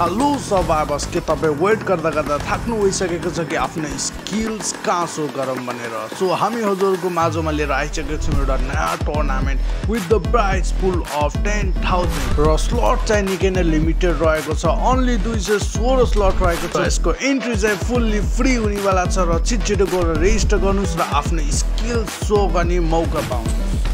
Hello survivors, के तपाईं weight गर्दा गर्दा थाक्नु भइसकेको छ कि आफ्नो स्किल्स कहाँ सो गरौँ भनेर? सो हामी हजुरको माझमा लिएर आइसकेको छौँ एउटा नयाँ tournament with the prize pool of 10,000 र स्लट चाहिँ निकै नै लिमिटेड रहेको छ। ओन्ली 216 स्लट रहेको छ। यसको एन्ट्री चाहिँ फुल्ली फ्री हुनेवाला छ र छिटो गएर रेजिस्टर गर्नुस् र आफ्नो स्किल सो गर्ने मौका पाउनुहोस्।